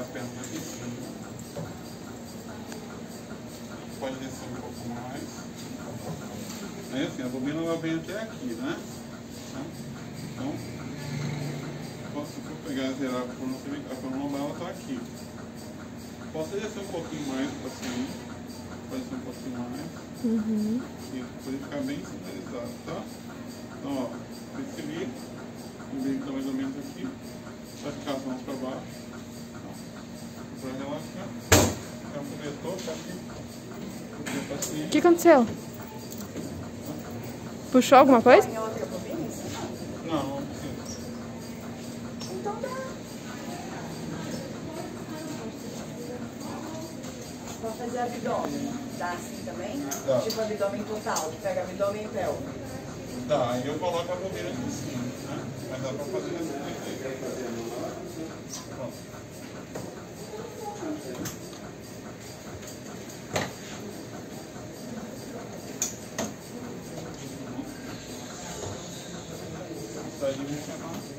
perna aqui em cima. Pode descer um pouco mais. Aí assim, a bobina ela vem até aqui, né? Então, posso pegar e zerar a coluna lombar, ela está aqui. Posso descer um pouquinho mais o paciente. Pode descer um pouquinho mais. Isso, para ele ficar bem sinalizado, tá? Então, ó, percebi. O meio está mais ou menos aqui. Vai ficar as mãos para baixo. Para relaxar. Então, começou, tá aqui. O que aconteceu? Puxou alguma coisa? Não, não precisa. Então dá. Pode fazer abdômen. Dá assim também? Dá. Tipo abdômen total, que pega abdômen e pélvico. Dá, aí eu coloco a bobina aqui em cima, né? Mas dá pra fazer assim. Pronto. Sai de mim,